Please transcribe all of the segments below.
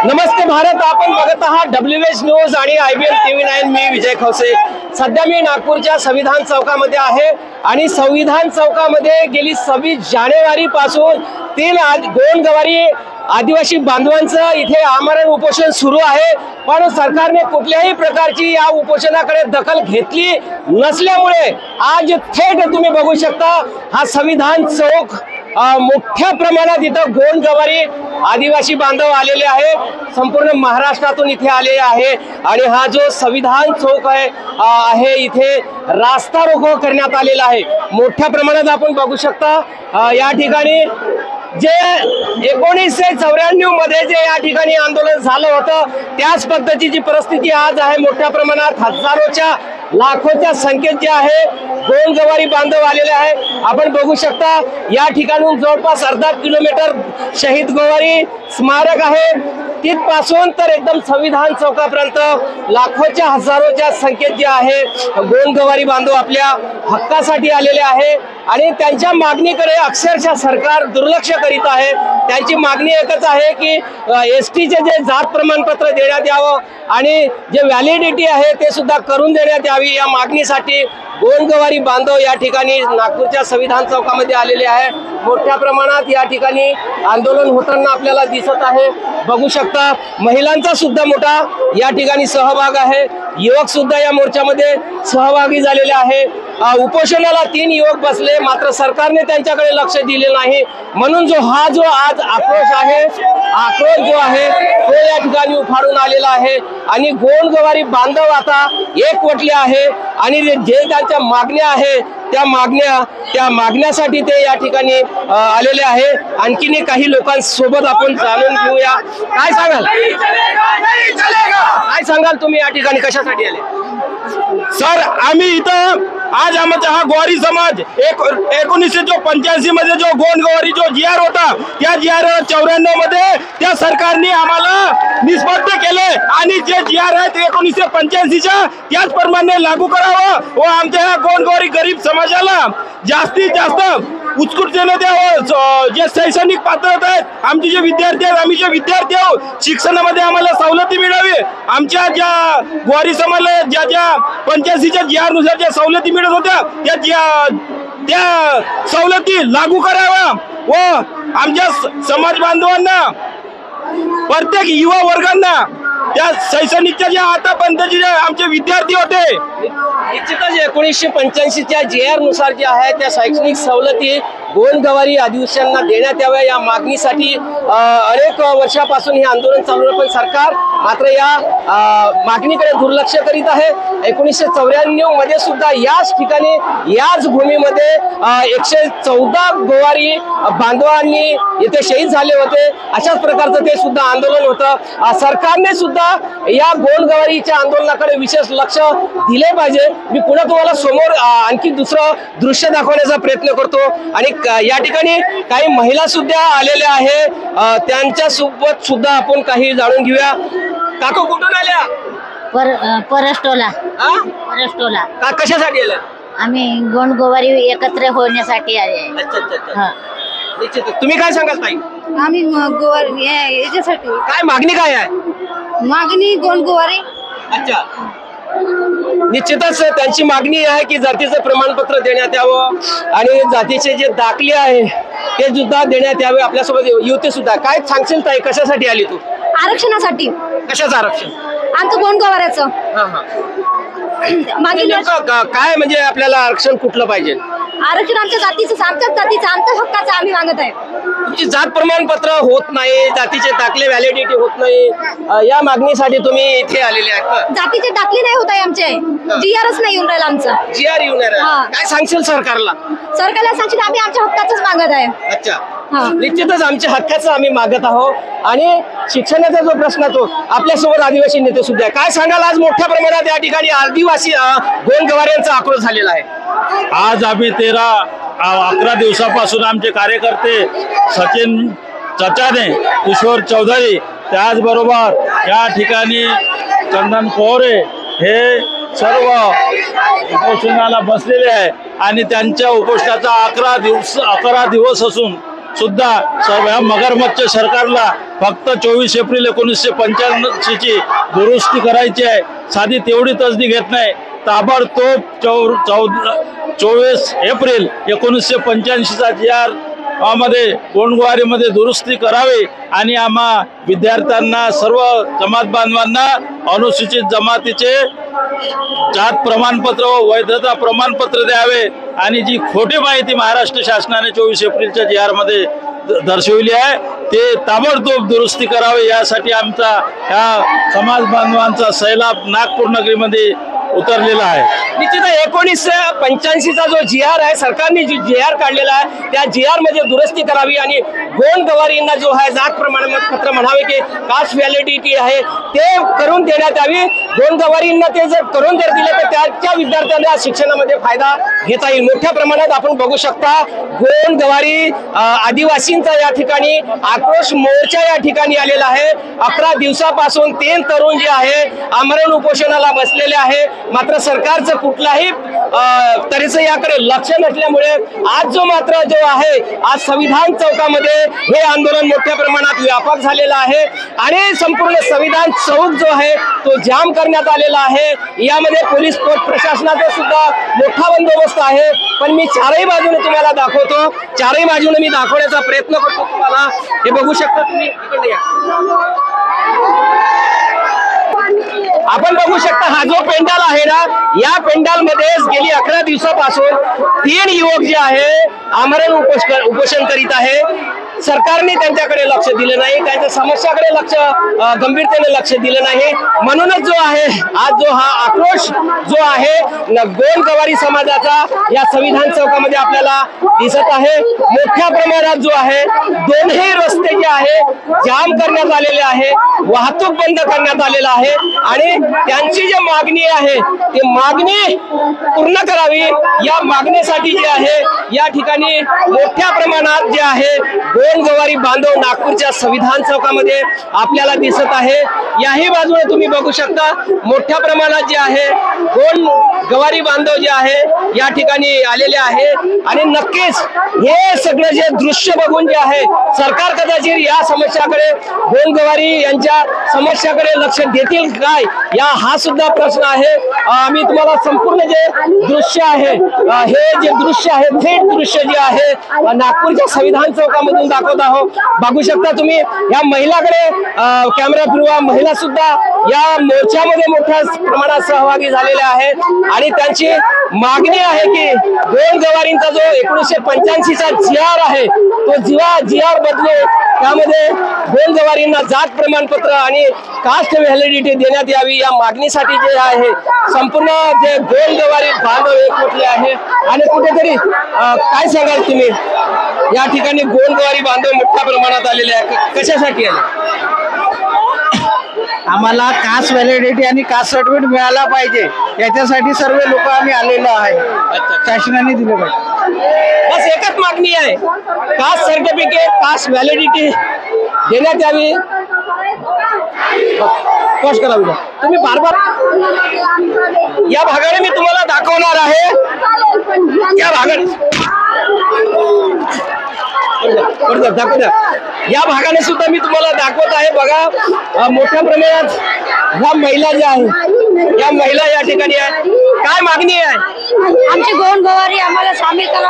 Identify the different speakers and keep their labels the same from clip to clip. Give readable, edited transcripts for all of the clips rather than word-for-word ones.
Speaker 1: नमस्ते भारत, आपण बघत आहात WH न्यूज आणि IBN TV9। मी विजय खवसे। सध्या मी नागपूरच्या संविधान चौकामध्ये आहे आणि संविधान चौकामध्ये गेली 26 जानेवारी पासून 3 गोंडगवारी आदिवासी बांधवांचं इथे आमरण उपोषण सुरू आहे। पण सरकारने कुठल्याही प्रकारची या उपोषणाकडे दखल घेतली नसल्यामुळे आज थेट तुम्ही बघू शकता हा संविधान चौक मोठ्या प्रमाणात इथं गोंडगवारी आदिवासी बांधव आलेले आहे। संपूर्ण महाराष्ट्रातून इथे आले आहे आणि हा जो संविधान चौक आहे इथे रास्ता रोको करण्यात आलेला आहे। मोठ्या प्रमाणात आपण बघू शकता या ठिकाणी जे 1994 मध्ये जे या ठिकाणी आंदोलन झालं होतं त्याच पद्धतीची परिस्थिती आज आहे। मोठ्या प्रमाणात हजारोच्या लाखोच्या संख्येत जे आहे गोंडगवारी बांधव आलेले आहे। आपण बघू शकता या ठिकाणून जवळपास अर्धा किलोमीटर शहीद गोवारी स्मारक आहे, तिथपासून तर एकदम संविधान चौकापर्यंत लाखोच्या हजारोच्या संख्येत जे आहे गोंडगवारी बांधव आपल्या हक्कासाठी आलेले आहे आणि त्यांच्या मागणीकडे अक्षरशः सरकार दुर्लक्ष करीत आहे। त्यांची मागणी एकच आहे की STचे जे जात प्रमाणपत्र देण्यात यावं आणि जे व्हॅलिडिटी आहे ते सुद्धा करून देण्यात यावी। या मागणीसाठी गोंडगवारी बांधव या ठिकाणी नागपूरच्या संविधान चौकामध्ये आलेले आहे। मोठ्या प्रमाणात या ठिकाणी आंदोलन होताना आपल्याला दिसत आहे। बघू शकता महिलांचा सुद्धा मोठा या ठिकाणी सहभाग आहे, युवक सुद्धा या मोर्चामध्ये सहभागी झालेले आहे। उपोषणाला 3 युवक बसले, मात्र सरकारने त्यांच्याकडे लक्ष दिले नाही, म्हणून जो आज आक्रोश आहे, आक्रोश जो आहे तो या ठिकाणी उफाळून आलेला आहे आणि गोंडगवारी बांधव आता एकवटले आहे आणि जे त्यांच्या मागण्या आहे त्या मागण्यासाठी ते या ठिकाणी आलेले आहे। आणखीन काही लोकांसोबत आपण जाणून घेऊया। काय सांगाल तुम्ही या ठिकाणी कशासाठी आले?
Speaker 2: सर, आम्ही इथं आज आमचा हा गोवारी समाज 1985 मध्ये जो गोंडगवारी जो GR होता त्या GR 94 मध्ये त्या सरकारने आम्हाला निष्पत्ती केले आणि जे GR आहे ते 1985च्या त्याचप्रमाणे लागू करावं व आमच्या ह्या गोंडगवारी गरीब समाजाला जास्तीत जास्त उत्कृष्टतेने द्यावं। जे शैक्षणिक पात्रता आहेत आमचे जे विद्यार्थी आहेत, आम्ही जे विद्यार्थी आहोत शिक्षणामध्ये आम्हाला सवलती मिळावी। आमच्या ज्या गोवारी समाजाला ज्या 85च्या GR नुसार ज्या सवलती मिळत होत्या त्या सवलती लागू कराव्या व आमच्या समाज बांधवांना प्रत्येक युवा वर्गांना त्या शैक्षणिकच्या ज्या आतापर्यंतचे जे आमचे विद्यार्थी होते
Speaker 1: निश्चितच 1985च्या GR नुसार जे आहे त्या शैक्षणिक सवलती गोंडगवारी आदिवासींना देण्यात याव्या या मागणीसाठी अनेक वर्षापासून हे आंदोलन चालू आहे, पण सरकार मात्र या मागणीकडे दुर्लक्ष करीत आहे। 1994 मध्ये सुद्धा याच ठिकाणी याच भूमीमध्ये 114 गोवारी बांधवांनी येथे शहीद झाले होते। अशाच प्रकारचं ते सुद्धा आंदोलन होतं। सरकारने सुद्धा या गोंडगवारीच्या आंदोलनाकडे विशेष लक्ष दिले पाहिजे। मी पुन्हा तुम्हाला समोर आणखी दुसरं दृश्य दाखवण्याचा प्रयत्न करतो आणि या ठिकाणी काही महिला सुद्धा आलेल्या आहे, त्यांच्या सोबत सुद्धा आपण काही जाणून घेऊया। काकू कुठून आल्या?
Speaker 3: परस्टोला।
Speaker 1: कशासाठी आल्या?
Speaker 3: आम्ही गोंडगवारी एकत्र होण्यासाठी आले।
Speaker 1: अच्छा। निश्चित तुम्ही काय सांगाल ताई?
Speaker 4: आम्ही गोवारी याच्यासाठी
Speaker 1: काय मागणी काय आहे?
Speaker 4: मागणी गोंडगवारी।
Speaker 1: अच्छा, निश्चितच त्यांची मागणी आहे की जातीचं प्रमाणपत्र देण्यात यावं आणि जातीचे जे दाखले आहे ते सुद्धा देण्यात यावे। आपल्यासोबत युवती सुद्धा काय सांगशील ताई, कशासाठी आली तू?
Speaker 4: आरक्षणासाठी।
Speaker 1: कशाचं आरक्षण?
Speaker 4: आमचं गोंडगवाऱ्याचं।
Speaker 1: काय म्हणजे आपल्याला आरक्षण कुठलं पाहिजे?
Speaker 4: आरक्षण आमच्या जातीचं, आमच्या हक्काचं आम्ही मागत आहे।
Speaker 1: तुमची जात प्रमाणपत्र होत नाही, जातीचे दाखले व्हॅलिडिटी होत नाही, या मागणीसाठी तुम्ही इथे आलेले आहेत का?
Speaker 4: जातीचे दाखले नाही होत आहे आमचे, GRच नाही येऊन राहिला आमचा।
Speaker 1: GR येऊन राहिला, काय सांगशील सरकारला?
Speaker 4: सरकारला सांगशील आम्ही आमच्या हक्काचंच मागत आहे।
Speaker 1: अच्छा, निश्चितच आमच्या हक्काचं आम्ही मागत आहोत आणि शिक्षणाचा जो प्रश्न तो आपल्यासोबत आदिवासी नेते सुद्धा काय सांगाल? आज मोठ्या प्रमाणात या ठिकाणी आदिवासी गोंडगवाऱ्यांचा आक्रोश झालेला आहे।
Speaker 2: आज आम्ही 11 दिवसापासून आमचे कार्यकर्ते सचिन चचाने, किशोर चौधरी, त्याचबरोबर या ठिकाणी चंदन कोहरे हे सर्व उपोषणाला बसलेले आहे आणि त्यांच्या उपोषणाचा 11 दिवस असून सुद्धा ह्या मगरमच्छ सरकारला फक्त 24 एप्रिल 1995 ची दुरुस्ती करायची आहे. साधी तेवढी तसदी घेत नाही, ताबडतोब 24 एप्रिल 1985 चा GR मध्ये गोंडगोवारीमध्ये दुरुस्ती करावी आणि आम्हा विद्यार्थ्यांना, सर्व जमात बांधवांना अनुसूचित जमातीचे जात प्रमाणपत्र व वैधता प्रमाणपत्र द्यावे आणि जी खोटी माहिती महाराष्ट्र शासनाने 24 एप्रिलच्या GR मध्ये दर्शविली आहे ते ताबडतोब दुरुस्ती करावी. यासाठी आमचा ह्या समाज बांधवांचा सैलाब नागपूर नगरीमध्ये उतरलेला आहे.
Speaker 1: निश्चित 1985चा जो GR आहे, सरकारने जी GR काढलेला आहे त्या GR मध्ये दुरुस्ती करावी आणि गोंड गवारींना जो आहे जात प्रमाणपत्र म्हणावे की कास्ट व्हॅलिडिटी आहे ते करून देण्यात यावी. गोंड गवारींना ते जर करून जर दिले तर त्या विद्यार्थ्यांना शिक्षणामध्ये फायदा घेता येईल. मोठ्या प्रमाणात आपण बघू शकता गोंड गवारी आदिवासींचा या ठिकाणी आक्रोश मोर्चा या ठिकाणी आलेला आहे. 11 दिवसापासून 3 तरुण जे आहे आमरण उपोषणाला बसलेले आहे. मात्र सरकारचं कुठलाही तऱ्हेचं याकडे लक्ष नसल्यामुळे आज जो आहे आज संविधान चौकामध्ये हे आंदोलन मोठ्या प्रमाणात व्यापक झालेलं आहे आणि संपूर्ण संविधान चौक जो आहे तो जाम करण्यात आलेला आहे. यामध्ये पोलीस प्रशासनाचा सुद्धा मोठा बंदोबस्त आहे. पण मी चारही बाजूने तुम्हाला दाखवतो, चारही बाजूने मी दाखवण्याचा प्रयत्न करतो तुम्हाला. हे बघू शकता तुम्ही, इकडे या. आपण बघू शकता हा जो पेंडाल आहे ना, या पेंडाल मध्ये गेली 11 दिवसापासून 3 युवक जे आहे आमरण उपोषण करीत आहे. सरकारने त्यांच्याकडे लक्ष दिलं नाही, त्यांच्या समस्याकडे गंभीरतेने लक्ष दिलं नाही. म्हणूनच जो आहे आज जो हा आक्रोश जो आहे गोंड गवारी समाजाचा या संविधान चौकामध्ये आपल्याला दिसत आहे. मोठ्या प्रमाणात जो आहे दोन्ही रस्ते जे आहे जाम करण्यात आलेले आहे, वाहतूक बंद करण्यात आलेला आहे आणि त्यांची जी मागणी आहे ती मागणी पूर्ण करावी. या मागणीसाठी जे आहे या ठिकाणी मोठ्या प्रमाणात जे आहे गोंड गवारी बांधव नागपूरच्या संविधान चौकामध्ये आपल्याला दिसत आहे. याही बाजूने तुम्ही बघू शकता मोठ्या प्रमाणात जे आहे गोंड गवारी बांधव जे आहे या ठिकाणी आलेले आहे आणि नक्कीच हे सगळं जे दृश्य बघून जे आहे सरकार कदाचित या समस्याकडे गोंड गवारी यांच्या समस्याकडे लक्ष देतील काय हा सुद्धा प्रश्न आहे. आम्ही तुम्हाला संपूर्ण जे दृश्य आहे हे जे दृश्य आहे थेट दृश्य जे आहे नागपूरच्या संविधान चौकामधून दाखवत आहोत. बघू शकता तुम्ही या महिलाकडे कॅमेरा फिरवा. महिला सुद्धा या मोर्चामध्ये मोठ्या प्रमाणात सहभागी झालेल्या आहेत आणि त्यांची मागणी आहे की गोंड गवारींचा जो 1985चा GR आहे तो GR बदलून त्यामध्ये गोंड गवारींना जात प्रमाणपत्र आणि कास्ट व्हॅलिडिटी देण्यात यावी. या मागणीसाठी जे आहे संपूर्ण जे गोंड गवारी बांधव एकवटले आहे आणि कुठेतरी काय सांगाल तुम्ही या ठिकाणी गोंड गवारी बांधव मोठ्या प्रमाणात आलेले आहे, कशासाठी आले?
Speaker 5: आम्हाला कास्ट व्हॅलिडिटी आणि कास्ट सर्टिफिकेट मिळाला पाहिजे याच्यासाठी सर्व लोक आम्ही आलेलो आहे. शासनाने दिलं पाहिजे.
Speaker 1: बस एकच मागणी आहे, कास्ट सर्टिफिकेट कास्ट व्हॅलिडिटी देण्यात यावी. कॉस्ट करावी. तुम्ही बार या भागाने मी तुम्हाला दाखवणार आहे. या भागाने दाखवू द्या. या भागाने सुद्धा मी तुम्हाला दाखवत आहे. बघा मोठ्या प्रमाणात ह्या महिला ज्या आहे या महिला या ठिकाणी आहे. काय मागणी आहे?
Speaker 4: आमची गोंड गवारी आम्हाला सामील करा.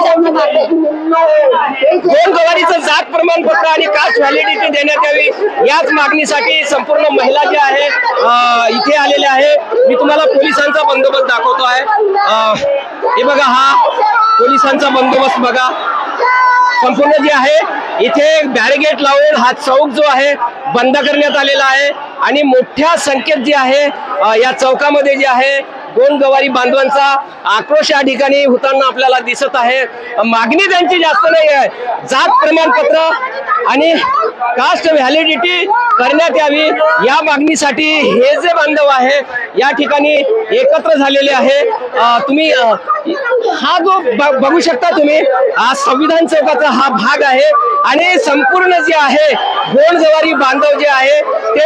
Speaker 1: गोंड गवारीचं जात प्रमाणपत्र आणि कास्ट व्हॅलिडिटी देण्यात यावी याच मागणीसाठी संपूर्ण महिला ज्या आहे इथे आलेल्या आहे. मी तुम्हाला पोलिसांचा बंदोबस्त दाखवतो आहे. हे बघा हा पोलिसांचा बंदोबस्त बघा. संपूर्ण जे आहे इथे बॅरिगेट लावून हा चौक जो आहे बंद करण्यात आलेला आहे आणि मोठ्या संख्येत जे आहे या चौकामध्ये जे आहे गोंड गवारी बांधवांचा आक्रोश या ठिकाणी होताना आपल्याला दिसत आहे. मागणी त्यांची जास्त नाही आहे, जात प्रमाणपत्र आणि कास्ट व्हॅलिडिटी करण्यात यावी या मागणीसाठी हे जे बांधव आहे या ठिकाणी एकत्र झालेले आहे. तुम्ही हा जो बघू शकता तुम्ही हा संविधान चौकाचा हा भाग आहे आणि संपूर्ण जे आहे गोंड गवारी बांधव जे आहे ते या ठिकाणी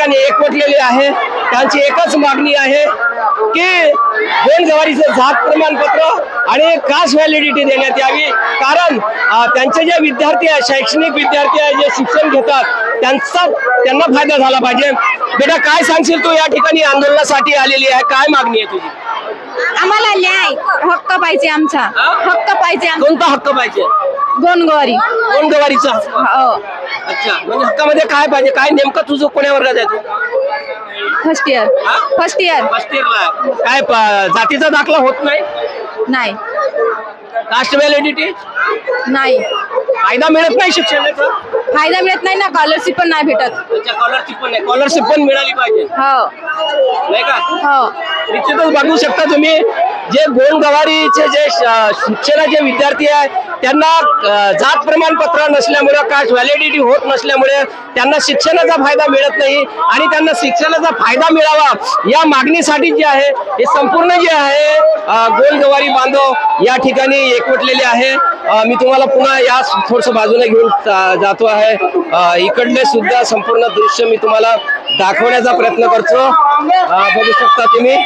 Speaker 1: ठिकाणी एकवटलेले आहे. त्यांची एकच मागणी आहे की गोंडगवारीचं जात प्रमाणपत्र आणि कास्ट व्हॅलिडिटी देण्यात यावी. कारण त्यांचे जे विद्यार्थी आहे, शैक्षणिक विद्यार्थी आहे, जे शिक्षण घेतात, त्यांना फायदा झाला पाहिजे. बेटा काय सांगशील तू, या ठिकाणी आंदोलनासाठी आलेली आहे, काय मागणी आहे तुझी?
Speaker 4: आम्हाला न्याय हक्क पाहिजे, आमचा हक्क पाहिजे.
Speaker 1: कोणता हक्क पाहिजे?
Speaker 4: गोंडगोवारी.
Speaker 1: गोंडगवारीचा हक्क.
Speaker 4: हो.
Speaker 1: अच्छा, म्हणजे हक्कामध्ये काय पाहिजे? काय नेमकं तुझं कोण्या वर्गात आहे तू?
Speaker 4: First year. First year.
Speaker 1: First इयरला. काय जातीचा दाखला होत नाही?
Speaker 4: नाही.
Speaker 1: कास्ट व्हॅलिडिटी
Speaker 4: नाही.
Speaker 1: फायदा मिळत नाही शिक्षणाचा?
Speaker 4: फायदा मिळत नाही ना, स्कॉलरशिप पण नाही भेटत.
Speaker 1: स्कॉलरशिप पण नाही. स्कॉलरशिप पण मिळाली पाहिजे,
Speaker 4: हो.
Speaker 1: नाही का?
Speaker 4: हो.
Speaker 1: निश्चितच बघू शकता तुम्ही, जे गोंडगवारीचे जे शिक्षणाचे विद्यार्थी आहे त्यांना जात प्रमाणपत्र नसल्यामुळे, कास्ट व्हॅलिडिटी होत नसल्यामुळे त्यांना शिक्षणाचा फायदा मिळत नाही आणि त्यांना शिक्षणाचा फायदा मिळावा या मागणीसाठी जे आहे हे संपूर्ण जे आहे गोंडगवारी बांधव या ठिकाणी एकवटलेले आहे. मी तुम्हाला पुन्हा या थोडस बाजूने घेऊन जातो आहे. इकडले सुद्धा संपूर्ण दृश्य मी तुम्हाला दाखवण्याचा प्रयत्न करतो. बघू शकता तुम्ही,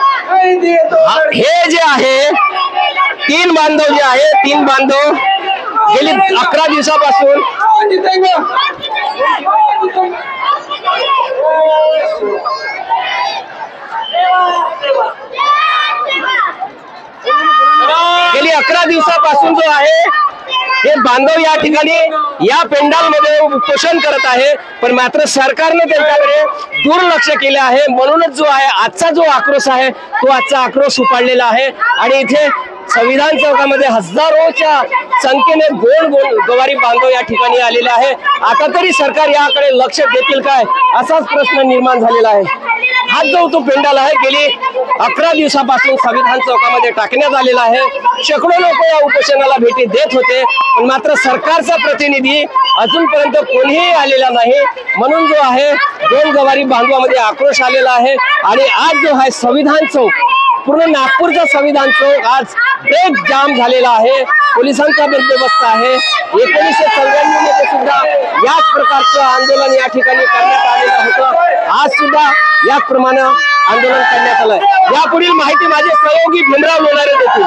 Speaker 1: हे जे आहे तीन बांधव जे आहे, तीन बांधव गेली 11 दिवसापासून गेली 11 दिवसापासून जो आहे हे बांधव या ठिकाणी या पेंडालमध्ये उपोषण करत आहे. पण मात्र सरकारने त्यांच्याकडे दुर्लक्ष केले आहे. म्हणूनच जो आहे आजचा जो आक्रोश आहे तो आजचा आक्रोश उपाडलेला आहे. आणि इथे संविधान चौकामध्ये हजारोच्या संख्येने गोंडगवारी बांधव या ठिकाणी आलेले आहे. आता तरी सरकार याकडे लक्ष देतील काय, असाच प्रश्न निर्माण झालेला आहे. हा जो तो पेंडाल आहे गेली 11 दिवसापासून संविधान चौकामध्ये टाकण्यात आलेला आहे. शेकडो लोक या उपोषणाला भेटी देत होते, पण मात्र सरकारचा प्रतिनिधी अजूनपर्यंत कोणीही आलेला नाही. म्हणून जो आहे गोंडगवारी बांधवामध्ये आक्रोश आलेला आहे. आणि आज जो आहे संविधान चौक, पूर्ण नागपूरचा संविधान चौक आज ब्रेक जाम झालेला आहे. पोलिसांचा बंदोबस्त आहे. 1994 मध्ये सुद्धा याच प्रकारचं आंदोलन या ठिकाणी करण्यात आलेलं होतं. आज सुद्धा याचप्रमाणे आंदोलन करण्यात आलंय. यापुढील माहिती माझे सहयोगी भीमराव लोणारे देतील.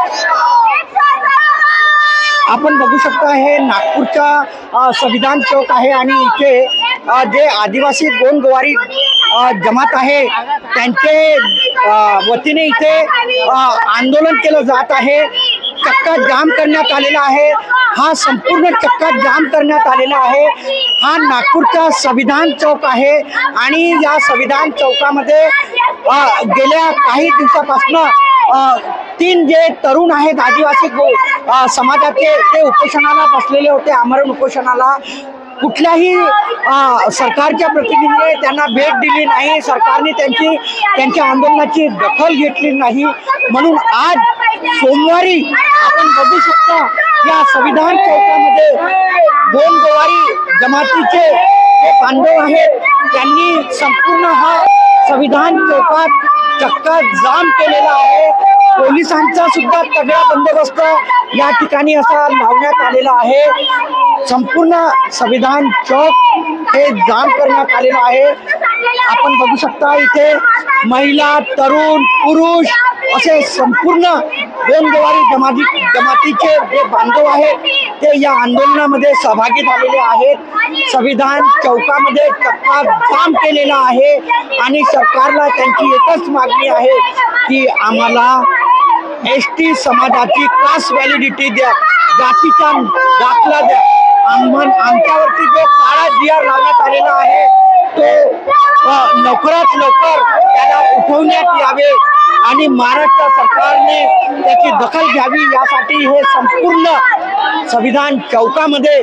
Speaker 5: आपण बघू शकता हे नागपूरचा संविधान चौक आहे आणि इथे जे आदिवासी गोंडगवारी जमात आहे त्यांचे वतीने इथे आंदोलन केलं जात आहे. चक्का जाम करण्यात आलेला आहे. हा संपूर्ण चक्का जाम करण्यात आलेला आहे. हा नागपूरचा संविधान चौक आहे आणि या संविधान चौकामध्ये गेल्या काही दिवसापासून 3 जे तरुण आहेत आदिवासी समाजाचे ते उपोषणाला बसलेले होते, आमरण उपोषणाला. कुठल्याही सरकारच्या प्रतिनिधीने त्यांना भेट दिली नाही. सरकारने त्यांच्या आंदोलनाची दखल घेतली नाही. म्हणून आज सोमवारी आपण बघू शकता या संविधान चौकामध्ये गोंडगवारी जमातीचे जे बांधव आहेत त्यांनी संपूर्ण हा संविधान चौकात चक्का जाम केलेला आहे. पोलिसांचा सुद्धा तगडा बंदोबस्त या ठिकाणी असा लावण्यात आलेला आहे. संपूर्ण संविधान चौक हे जाम करण्यात आलेलं आहे. आपण बघू शकता इथे महिला, तरुण, पुरुष असे संपूर्ण गोंडगवारी जमातीचे जे बांधव आहेत ते या आंदोलनामध्ये सहभागी झालेले आहेत. संविधान चौकामध्ये चक्का जाम केलेला आहे आणि सरकारला त्यांची एकच मागणी आहे की आम्हाला ST समाजाची कास्ट व्हॅलिडिटी द्या, जातीचा दाखला द्या. आमच्यावरती जो काळा GR लावण्यात आलेला आहे तो लवकरात लवकर त्याला उठवण्यात यावे आणि महाराष्ट्र सरकारने त्याची दखल घ्यावी. यासाठी हे संपूर्ण संविधान चौकामध्ये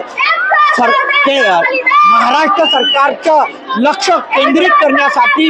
Speaker 5: महाराष्ट्र सरकारचं लक्ष केंद्रित करण्यासाठी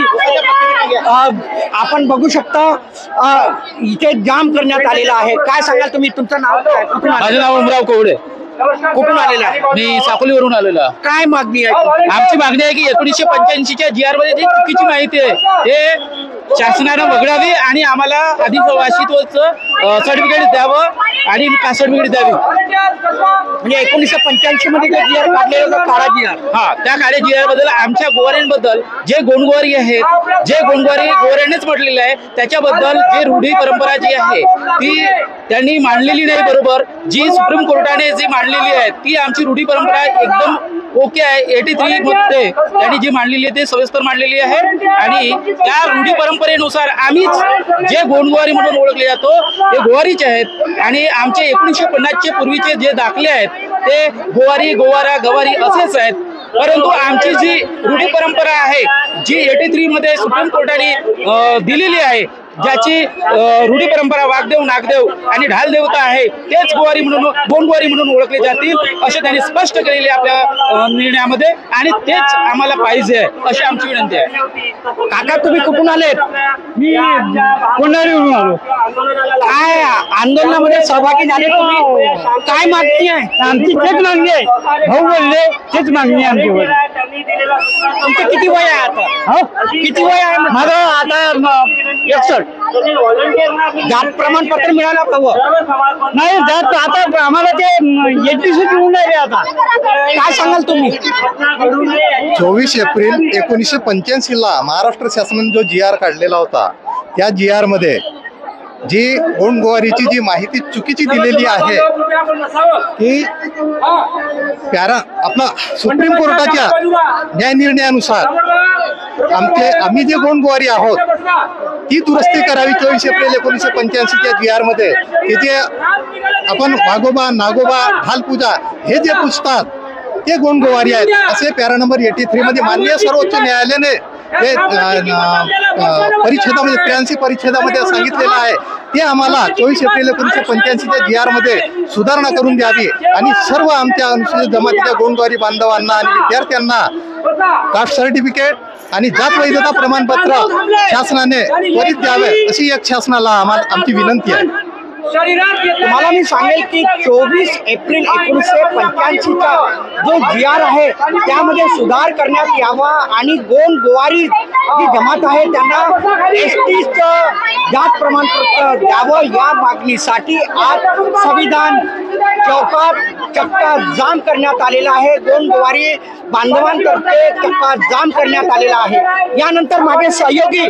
Speaker 5: आपण बघू शकता इथे जाम करण्यात आलेला आहे. काय सांगाल तुम्ही, तुमचं नाव काय?
Speaker 2: माझं नाव उमराव कवडे.
Speaker 5: कुठून आलेला आहे?
Speaker 2: मी साकोलीवरून आलेला.
Speaker 5: काय मागणी आहे?
Speaker 2: आमची मागणी आहे की 1985च्या GR मध्ये जी चुकीची माहिती आहे ते शासनानं वगळावी आणि आम्हाला अधिवासित्वाचं सर्टिफिकेट द्यावं आणि कास्ट सर्टिफिकेट द्यावी.
Speaker 5: म्हणजे 1985 मध्ये जो जी आर काढलेला होता काळा जी आर,
Speaker 2: हा, त्या काळ्या GR बद्दल आमच्या गोवाऱ्यांबद्दल जे गोंडगोवारी आहेत, जे गोंडगोवारी गोवाऱ्यांनीच म्हटलेलं आहे त्याच्याबद्दल जे रूढी परंपरा जी आहे ती त्यांनी मांडलेली नाही बरोबर. जी सुप्रीम कोर्टाने जी मांडलेली आहे ती आमची रूढी परंपरा एकदम ओके आहे. 83 मध्ये त्यांनी जी मांडलेली आहे ते सविस्तर मांडलेली आहे आणि त्या रूढी परंपरेनुसार आम्हीच जे गोंडगोवारी म्हणून ओळखले जातो ते गोवारीचे आहेत आणि आमचे 1950 चे पूर्वीचे जे दाखले आहेत ते गोवारी, गोवारा, गवारी असेच आहेत. परंतु आमची जी रूढी परंपरा आहे जी 83 मध्ये सुप्रीम कोर्टाने दिलेली आहे, ज्याची रूढी परंपरा वाघदेव, नागदेव आणि ढाल देवता आहे तेच गोवारी म्हणून, गोंडगोवारी म्हणून ओळखले जातील असे त्यांनी स्पष्ट केलेले आपल्या निर्णयामध्ये आणि तेच आम्हाला पाहिजे अशी आमची विनंती आहे.
Speaker 5: काका तुम्ही कुठून आलेत?
Speaker 6: मी कोणारीवरून आलो.
Speaker 5: काय आंदोलनामध्ये सहभागी झाले तुम्ही? काय मागणी आहे?
Speaker 6: आमची तेच मागणी आहे. भाऊ बोलले तेच मागणी आहे आमच्यावर.
Speaker 5: तुमचं किती वय आहे आता?
Speaker 6: हो,
Speaker 5: किती वय आहे?
Speaker 6: माझं आता 61.
Speaker 5: जात प्रमाणपत्र मिळालं हवं.
Speaker 6: नाही जात आता आम्हाला ते एनटीसी मिळून राहिले आता.
Speaker 5: काय सांगाल तुम्ही?
Speaker 7: 24 एप्रिल 1985 ला महाराष्ट्र शासनाने जो GR काढलेला होता त्या GR मध्ये जी गोंडगोवारीची जी माहिती चुकीची दिलेली आहे की आपला सुप्रीम कोर्टाच्या न्याय निर्णयानुसार आम्ही जे गोंडगोवारी आहोत ती दुरुस्ती करावी. 24 एप्रिल 1985च्या GR मध्ये की जे आपण वाघोबा, नागोबा, भालपूजा हे जे पुजतात ते गोंडगोवारी आहेत असे पॅरा नंबर 83 मध्ये माननीय सर्वोच्च न्यायालयाने ते परिच्छेदामध्ये 83 परिच्छेदामध्ये सांगितलेलं आहे. ते आम्हाला 24 एप्रिल 1985च्या GR मध्ये सुधारणा करून द्यावी आणि सर्व आमच्या अनुसूचित जमातीच्या गोंडगोवारी बांधवांना आणि विद्यार्थ्यांना कास्ट सर्टिफिकेट आणि जात वैधता प्रमाणपत्र शासनाने त्वरित द्यावे अशी एक शासनाला आमची विनंती आहे.
Speaker 5: तुम्हाला मी सांगेल की 24 एप्रिल 1985चा जो GR आहे त्यामध्ये सुधार करण्यात यावा आणि गोंडगोवारी जी जमात आहे त्यांना STचं जात प्रमाणपत्र द्यावं या मागणीसाठी आज संविधान चौकात चक्का जाम करण्यात आलेला आहे. गोंडगोवारी बांधवांतर्फे चक्का जाम करण्यात आलेला आहे. यानंतर माझे सहयोगी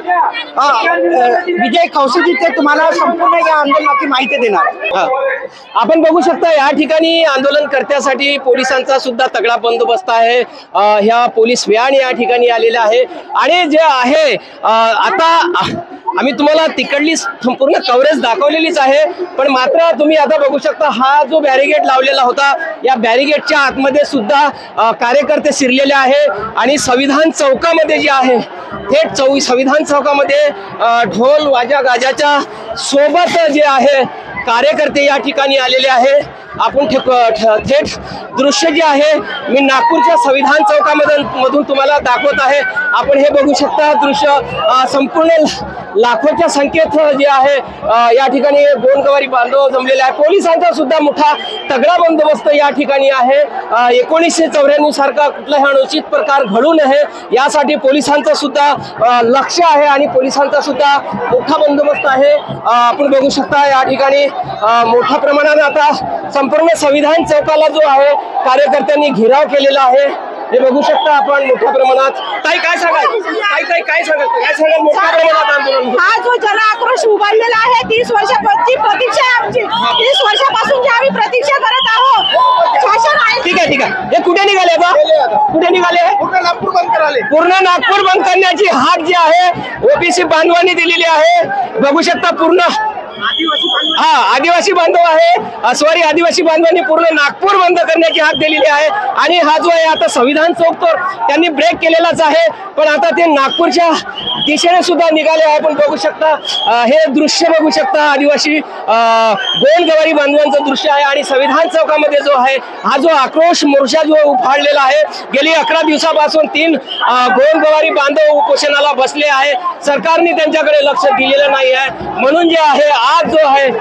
Speaker 5: विजय खवसेजी ते तुम्हाला संपूर्ण या आंदोलनाची माहिती देणार.
Speaker 1: आपण बघू शकता या ठिकाणी आंदोलनकर्त्यासाठी पोलिसांचा सुद्धा तगडा बंदोबस्त आहे. ह्या पोलीस व्हॅन या ठिकाणी आलेल्या आहे आणि जे आहे आता आम्ही तुम्हाला तिकडली संपूर्ण कव्हरेज दाखवलेलीच आहे. पण मात्र तुम्ही आता बघू शकता हा जो बॅरिगेड लावलेला होता या बॅरिगेडच्या आतमध्ये सुद्धा कार्यकर्ते शिरलेले आहे आणि संविधान चौकामध्ये जे आहे थेट संविधान चौकामध्ये ढोल वाजा गाजाच्या सोबत जे आहे कार्यकर्ते या ठिकाणी आलेले आहे. आपण थेट दृश्य जे आहे मी नागपूरच्या संविधान चौकामधून तुम्हाला दाखवत आहे. आपण हे बघू शकता दृश्य संपूर्ण लाखोच्या संख्येत जे आहे या ठिकाणी गोंडगोवारी बांधव जमलेले आहे. पोलिसांचा सुद्धा मोठा तगडा बंदोबस्त या ठिकाणी आहे. 1994 सारखा कुठलाही अनुचित प्रकार घडू नये यासाठी पोलिसांचं सुद्धा लक्ष आहे आणि पोलिसांचा सुद्धा मोठा बंदोबस्त आहे. आपण बघू शकता या ठिकाणी मोठ्या प्रमाणात आता संपूर्ण संविधान चौकाला जो आहे कार्यकर्त्यांनी घेराव केलेला आहे. हे बघू शकता आपण मोठ्या प्रमाणात. ताई काय सांगाल? काय सांगाल मोठ्या प्रमाणात आंदोलन?
Speaker 4: हा जो जन आक्रोश उभारलेला आहे 30 वर्षाची प्रतीक्षा आहे आमची. 30 वर्षापासून आम्ही प्रतीक्षा करत आहोत. शासन आहे.
Speaker 1: ठीक आहे. हे कुठे निघाले आता? कुठे निघाले?
Speaker 7: पूर्ण नागपूर बंद कराले.
Speaker 1: पूर्ण नागपूर बंद करण्याची हाक जी आहे ओबीसी बांधवांनी दिलेली आहे. बघू शकता पूर्ण आदिवासी बांधव आहे. सॉरी आदिवासी बांधवांनी पूर्ण नागपूर बंद करण्याची हाक दिलेली आहे आणि हा जो आहे आता संविधान चौक तर त्यांनी ब्रेक केलेलाच आहे पण आता ते नागपूरच्या दिशेने सुद्धा निघाले आहे. पण बघू शकता हे दृश्य बघू शकता आदिवासी गोंडगोवारी बांधवांचं दृश्य आहे आणि संविधान चौकामध्ये जो आहे हा जो आक्रोश मोर्चा जो उभारलेला आहे गेली 11 दिवसापासून 3 गोंडगोवारी बांधव उपोषणाला बसले आहे. सरकारने त्यांच्याकडे लक्ष दिलेलं नाही आहे म्हणून जे आहे आज जो आहे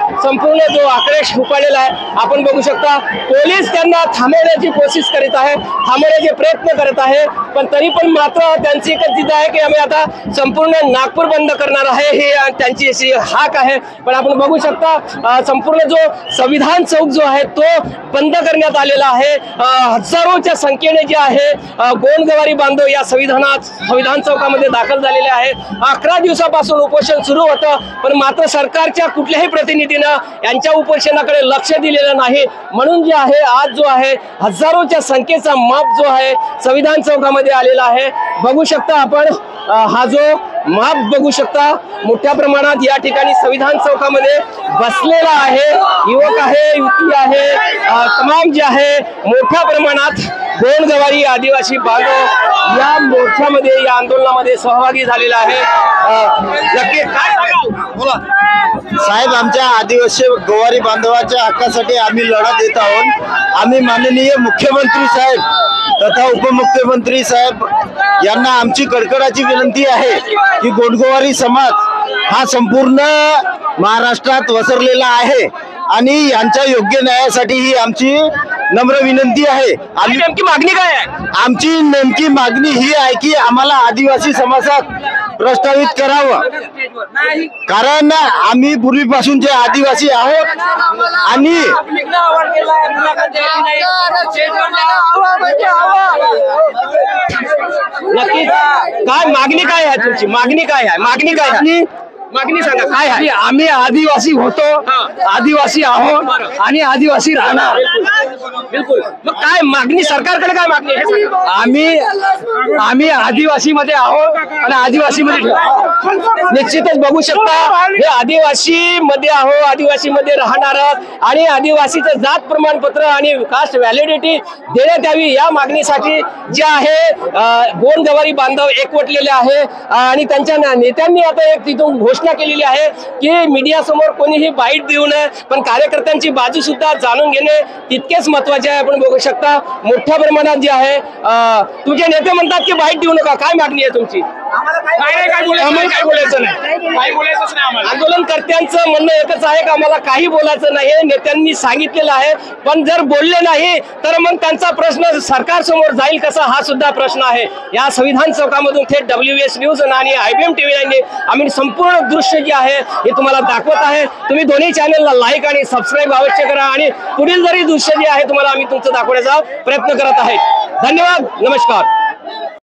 Speaker 1: संपूर्ण जो आक्रोश उफाळलेला आहे आपण बघू शकता. पोलीस त्यांना थांबवण्याची कोशिश करीत आहे, थांबवण्याचे प्रयत्न करत आहे, पण तरी पण मात्र त्यांची एकच जिद्द आहे की आम्ही आता संपूर्ण नागपूर बंद करणार आहे, हे त्यांची अशी हाक आहे. पण आपण बघू शकता संपूर्ण जो संविधान चौक जो आहे तो बंद करण्यात आलेला आहे. हजारोच्या संख्येने जे आहे गोंडगवारी बांधव या संविधान चौकामध्ये दाखल झालेले आहे. 11 दिवसापासून उपोषण सुरू होतं, पण मात्र सरकारच्या कुठल्याही प्रतिनिधीनं यांच्या उपोषणाकडे लक्ष दिलेलं नाही. म्हणून जे आहे आज जो आहे हजारोच्या संख्येचा माप जो आहे संविधान चौकामध्ये आलेला आहे. बघू शकता आपण हा जो माप बघू शकता मोठ्या प्रमाणात या ठिकाणी संविधान चौकामध्ये बसलेला आहे. युवक आहे, युवती आहे, तमाम जे आहे मोठ्या प्रमाणात गोंडगवारी आदिवासी बांधव या मोर्चामध्ये या आंदोलनामध्ये सहभागी झालेला आहे. नक्की काय सांगाल? बोला
Speaker 8: साहेब, आमच्या आदिवासी गोवारी बांधवाच्या हक्कासाठी आम्ही लढा देत आहोत. आम्ही माननीय मुख्यमंत्री साहेब तथा उपमुख्यमंत्री साहेब यांना आमची कडकडाची विनंती आहे की गोंडगोवारी समाज हा संपूर्ण महाराष्ट्रात वसरलेला आहे आणि यांच्या योग्य न्यायासाठी ही आमची नम्र विनंती आहे.
Speaker 1: आम्ही नेमकी मागणी काय आहे?
Speaker 8: आमची नेमकी मागणी ही आहे की आम्हाला आदिवासी समाजात प्रस्तावित करावं, कारण आम्ही पूर्वीपासूनचे आदिवासी आहोत आणि
Speaker 1: नक्की काय मागणी काय आहे तुमची? मागणी काय आहे? मागणी काय आहे? मागणी सांगा काय आहे?
Speaker 6: आम्ही आदिवासी होतो, आदिवासी आहोत आणि आदिवासी राहणार.
Speaker 1: बिलकुल. मग काय मागणी सरकारकडे काय मागणी आहे?
Speaker 6: आम्ही आदिवासी मध्ये आहोत आणि आदिवासी मध्ये
Speaker 1: निश्चितच बघू शकता हे आदिवासी मध्ये आहो, आदिवासी मध्ये राहणार आणि आदिवासीचं जात प्रमाणपत्र आणि कास्ट व्हॅलिडिटी देण्यात यावी या मागणीसाठी जे आहे गोंडगवारी बांधव एकवटलेले आहे आणि त्यांच्या नेत्यांनी आता एक तिथून घोषणा केलेली आहे की मीडिया समोर कोणीही बाईट देऊ नये, पण कार्यकर्त्यांची बाजू सुद्धा जाणून घेणे तितकेच महत्वाचे आहे. आपण बघू शकता मोठ्या प्रमाणात जे आहे तुमचे नेते म्हणतात की बाईट देऊ नका. काय मागणी आहे तुमची? काय बोलायचं नाही. आंदोलनकर्त्यांचं म्हणणं एकच आहे की आम्हाला काही बोलायचं नाही, नेत्यांनी सांगितलेलं आहे, पण जर बोलले नाही तर मग त्यांचा प्रश्न सरकार समोर जाईल कसा, हा सुद्धा प्रश्न आहे. या संविधान चौकामधून थेट WS न्यूज आणि IBM TV ने आम्ही संपूर्ण दृश्य जे आहे हे तुम्हाला दाखवत आहे. तुम्ही दोन्ही चॅनलला लाईक आणि सबस्क्राईब अवश्य करा आणि पुढील जरी दृश्य जे आहे तुम्हाला आम्ही तुमचं दाखवण्याचा प्रयत्न करत आहे. धन्यवाद, नमस्कार.